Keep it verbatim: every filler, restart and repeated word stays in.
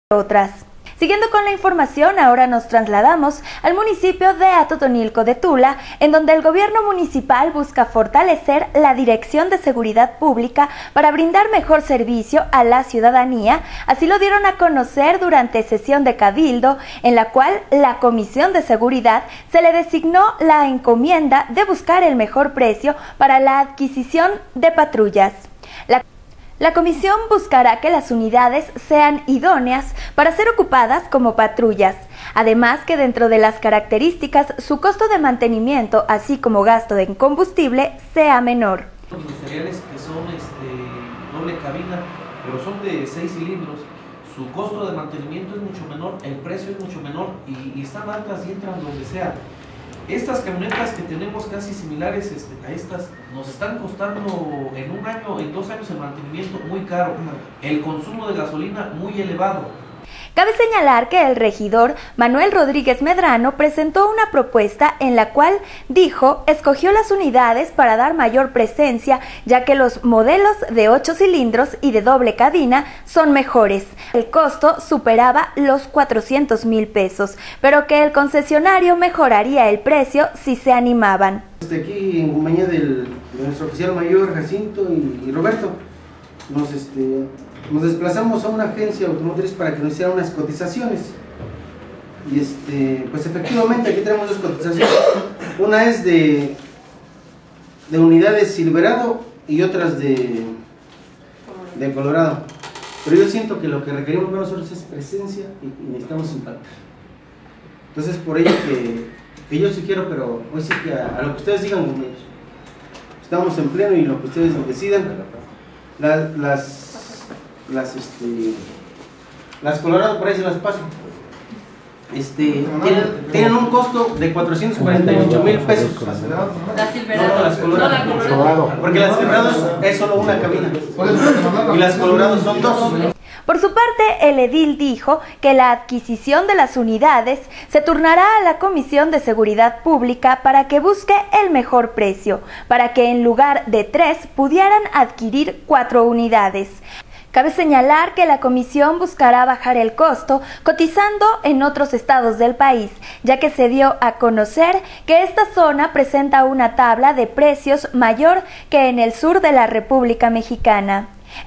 otras. Siguiendo con la información, ahora nos trasladamos al municipio de Atotonilco de Tula, en donde el gobierno municipal busca fortalecer la Dirección de Seguridad Pública para brindar mejor servicio a la ciudadanía. Así lo dieron a conocer durante sesión de cabildo, en la cual la Comisión de Seguridad se le designó la encomienda de buscar el mejor precio para la adquisición de patrullas. La La comisión buscará que las unidades sean idóneas para ser ocupadas como patrullas, además que dentro de las características su costo de mantenimiento, así como gasto en combustible, sea menor. Los materiales que son este, doble cabina, pero son de seis cilindros, su costo de mantenimiento es mucho menor, el precio es mucho menor y, y están altas y entran donde sea. Estas camionetas que tenemos casi similares este, a estas, nos están costando en un año, en dos años el mantenimiento muy caro, el consumo de gasolina muy elevado. Cabe señalar que el regidor Manuel Rodríguez Medrano presentó una propuesta en la cual dijo escogió las unidades para dar mayor presencia, ya que los modelos de ocho cilindros y de doble cabina son mejores. El costo superaba los cuatrocientos mil pesos, pero que el concesionario mejoraría el precio si se animaban. Desde aquí en compañía del, de nuestro oficial mayor Jacinto y, y Roberto, nos este... nos desplazamos a una agencia automotriz para que nos hicieran unas cotizaciones y este pues efectivamente aquí tenemos dos cotizaciones, una es de de unidades Silverado y otras de de Colorado, pero yo siento que lo que requerimos nosotros es presencia y, y necesitamos impactar. Entonces por ello que, que yo sí quiero, pero hoy sí que a, a lo que ustedes digan, compañeros, estamos en pleno y lo que ustedes decidan. las, las Las, este, las Colorado, por ahí se las paso. Este, tienen, tienen un costo de cuatrocientos cuarenta y ocho mil pesos. Las Silverado. No, no, las Colorado. No, la Colorado. Porque las Silverado es solo una cabina. Y las Colorado son dos. Por su parte, el edil dijo que la adquisición de las unidades se turnará a la Comisión de Seguridad Pública para que busque el mejor precio, para que en lugar de tres pudieran adquirir cuatro unidades. Cabe señalar que la comisión buscará bajar el costo cotizando en otros estados del país, ya que se dio a conocer que esta zona presenta una tabla de precios mayor que en el sur de la República Mexicana.